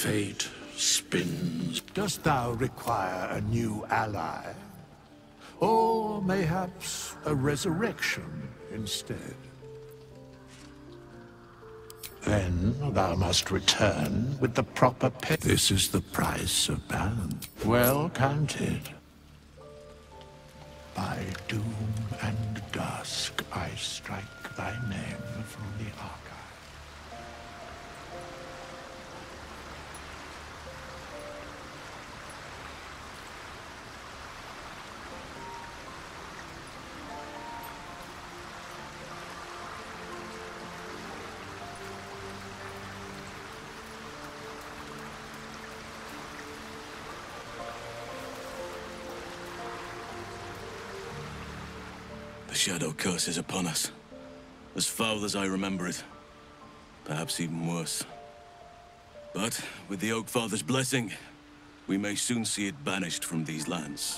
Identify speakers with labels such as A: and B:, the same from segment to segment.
A: fate spins.
B: Dost thou require a new ally? Or mayhaps a resurrection instead? Then thou must return with the proper pay. This is the price of balance. Well counted. By doom and dusk I strike thy name from the archive.
C: The Shadow Curse is upon us. As foul as I remember it. Perhaps even worse. But, with the Oak Father's blessing, we may soon see it banished from these lands.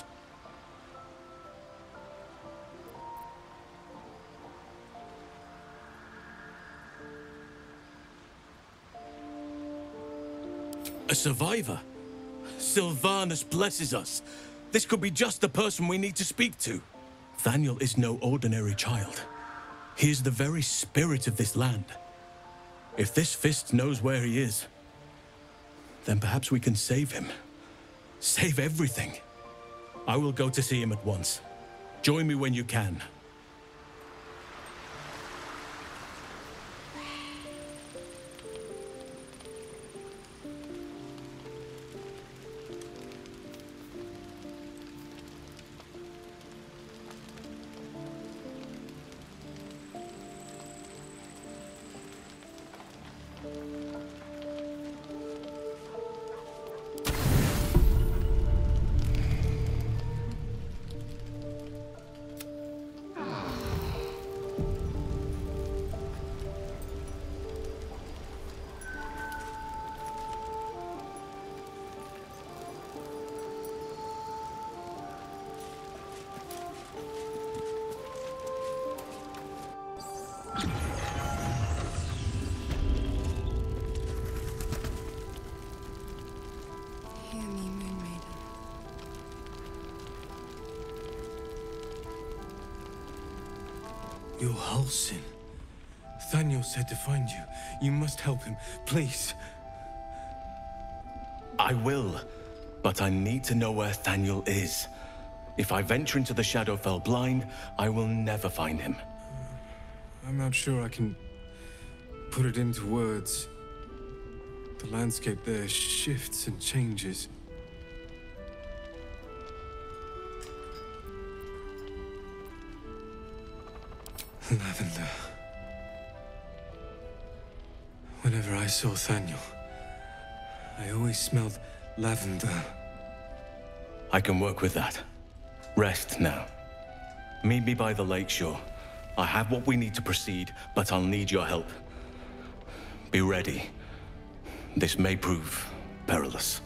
C: A survivor? Sylvanas blesses us. This could be just the person we need to speak to. Thaniel is no ordinary child. He is the very spirit of this land. If this fist knows where he is, then perhaps we can save him. Save everything. I will go to see him at once. Join me when you can.
D: You're Halsin. Thaniel said to find you. You must help him, please.
C: I will, but I need to know where Thaniel is. If I venture into the Shadowfell blind, I will never find him.
D: I'm not sure I can put it into words. The landscape there shifts and changes. Lavender. Whenever I saw Thaniel, I always smelled lavender.
C: I can work with that. Rest now. Meet me by the lakeshore. I have what we need to proceed, but I'll need your help. Be ready. This may prove perilous.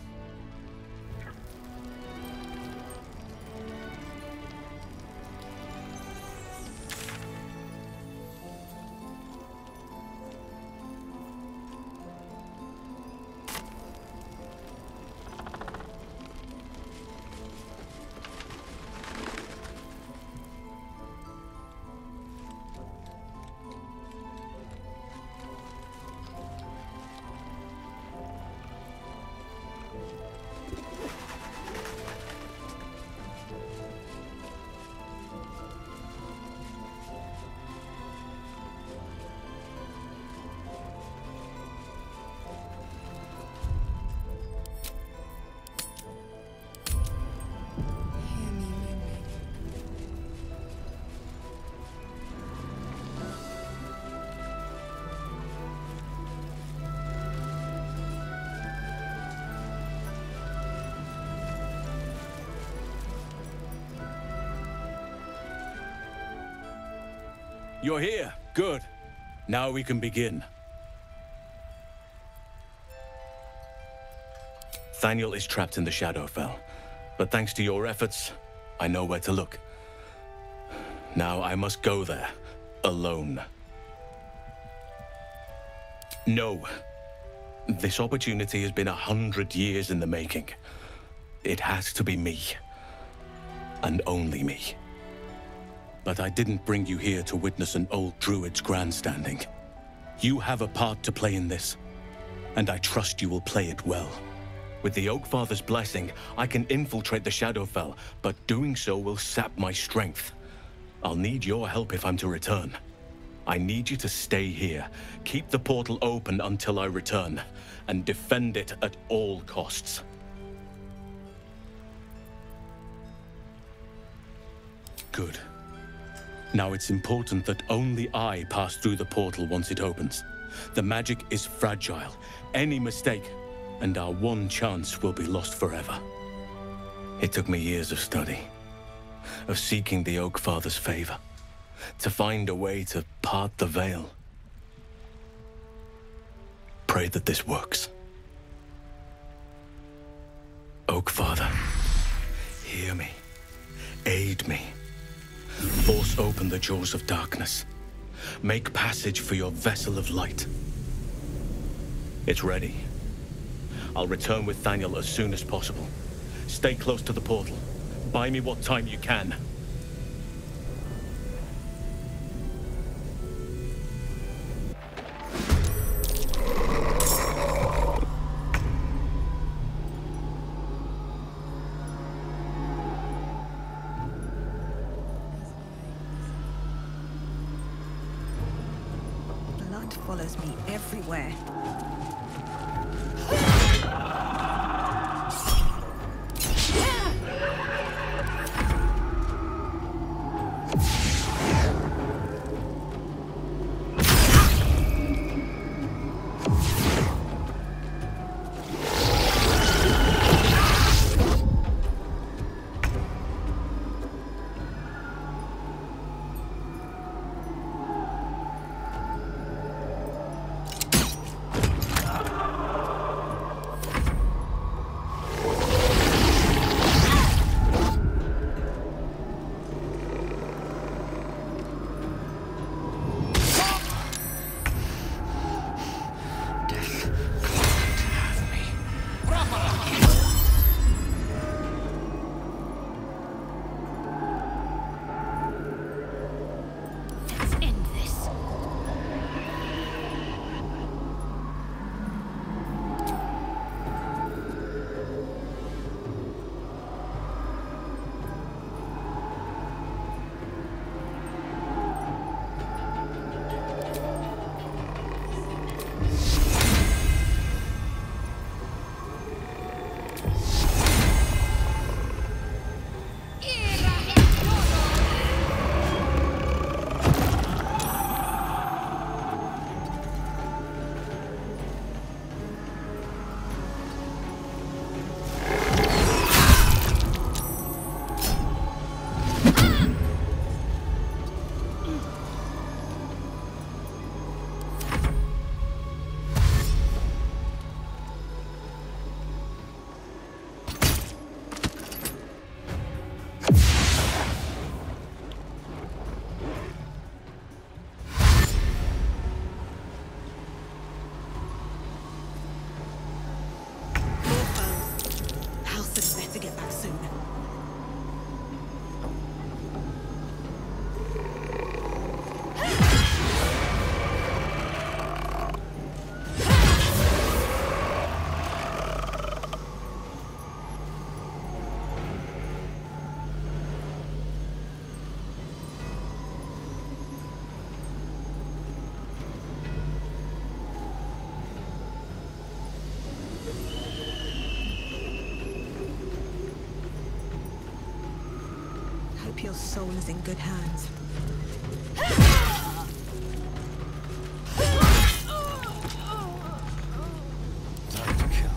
C: You're here. Good. Now we can begin. Thaniel is trapped in the Shadowfell, but thanks to your efforts, I know where to look. Now I must go there, alone. No. This opportunity has been 100 years in the making. It has to be me. And only me. But I didn't bring you here to witness an old druid's grandstanding. You have a part to play in this, and I trust you will play it well. With the Oakfather's blessing, I can infiltrate the Shadowfell, but doing so will sap my strength. I'll need your help if I'm to return. I need you to stay here, keep the portal open until I return, and defend it at all costs. Good. Now it's important that only I pass through the portal once it opens. The magic is fragile. Any mistake, and our one chance will be lost forever. It took me years of study, of seeking the Oakfather's favor, to find a way to part the veil. Pray that this works. Oakfather, hear me. Aid me. Force open the jaws of darkness. Make passage for your vessel of light. It's ready. I'll return with Thaniel as soon as possible. Stay close to the portal. Buy me what time you can.
E: Blood follows me everywhere. Hope your soul is in good hands.
D: Time to kill.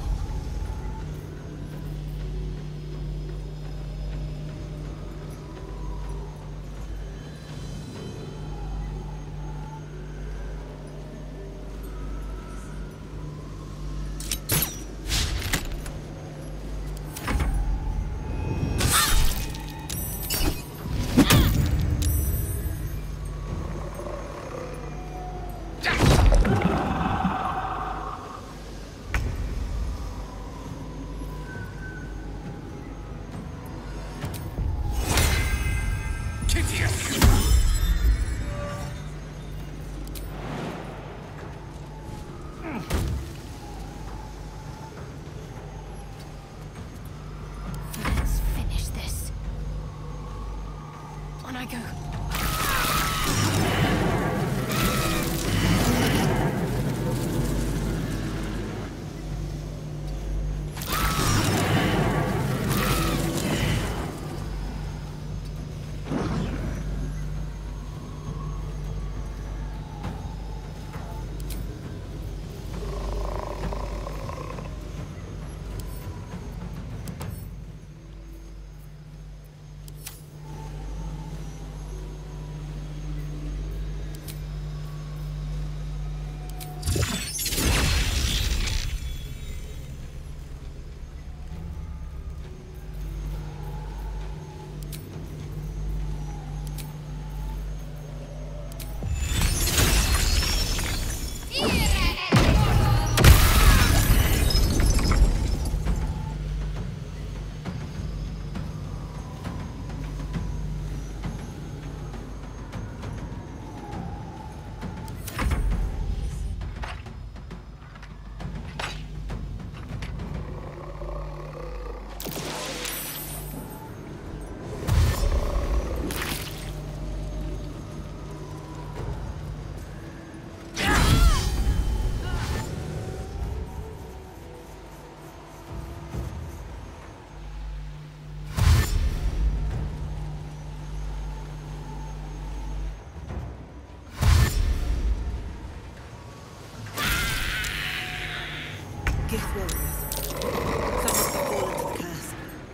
E: Gift warriors. Some must have fallen to the curse.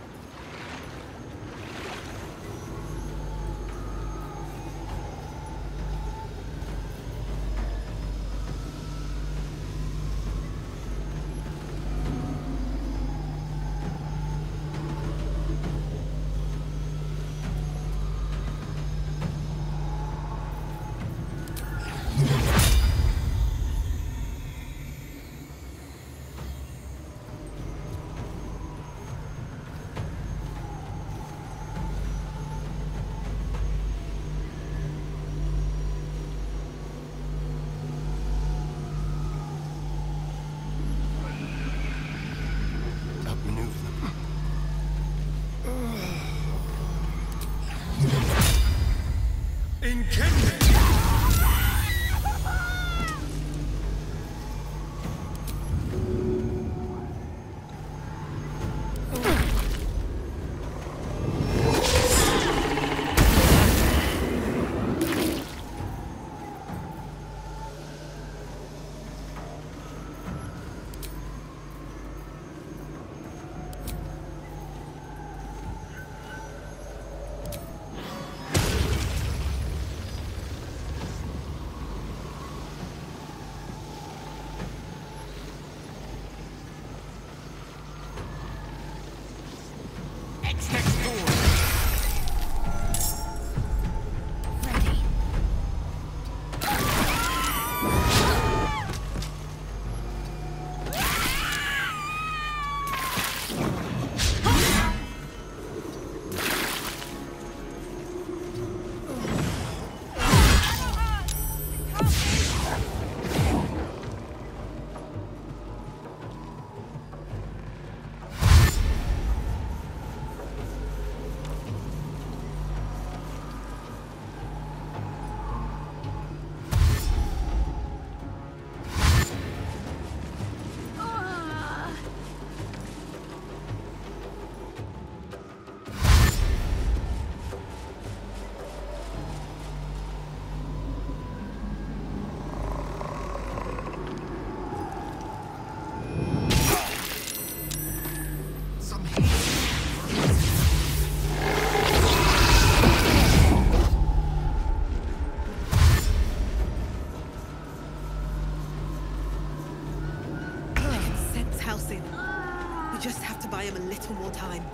E: Buy him a little more time.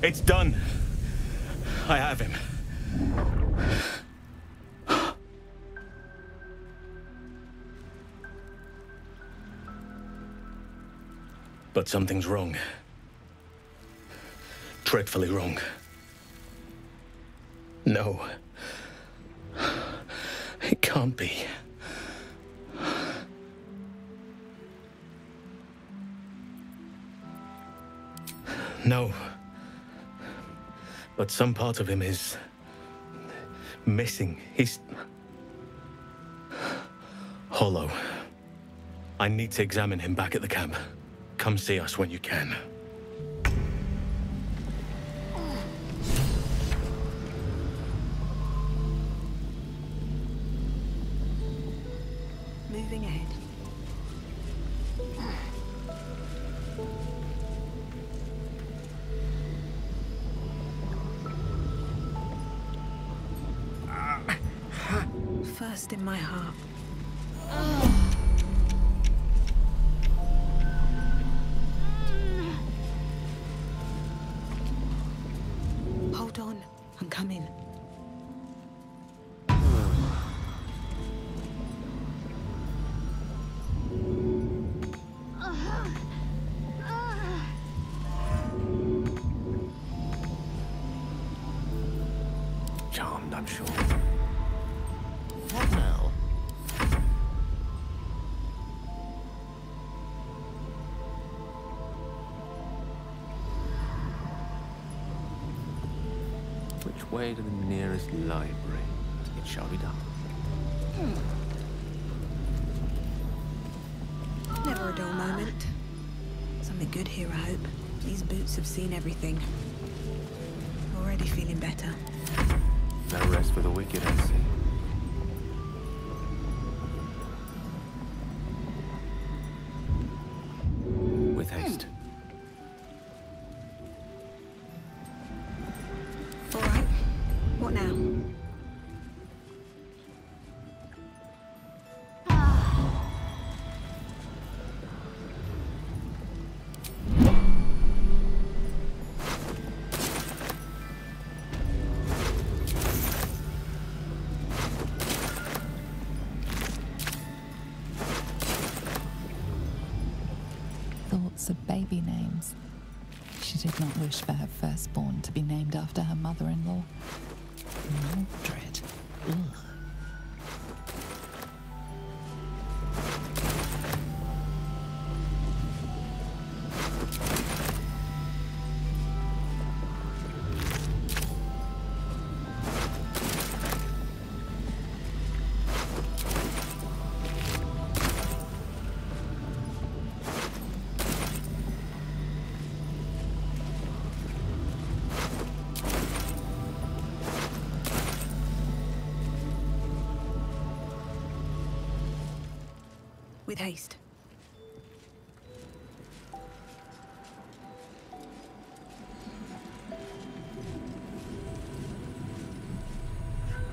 C: It's done. I have him. But something's wrong. Dreadfully wrong. No. It can't be. No. But some part of him is missing. He's hollow. I need to examine him back at the camp. Come see us when you can.
E: Moving ahead. First in my heart. Hold on, I'm coming.
F: Charmed, I'm sure. What now? Which way to the nearest library? It shall be done.
E: Never a dull moment. Something good here, I hope. These boots have seen everything. Already feeling better.
F: No rest for the wicked, I see. With haste.
E: All right. What now?
G: Thoughts of baby names. She did not wish for her firstborn to be named after her mother-in-law. Mordred. Ugh.
E: With haste.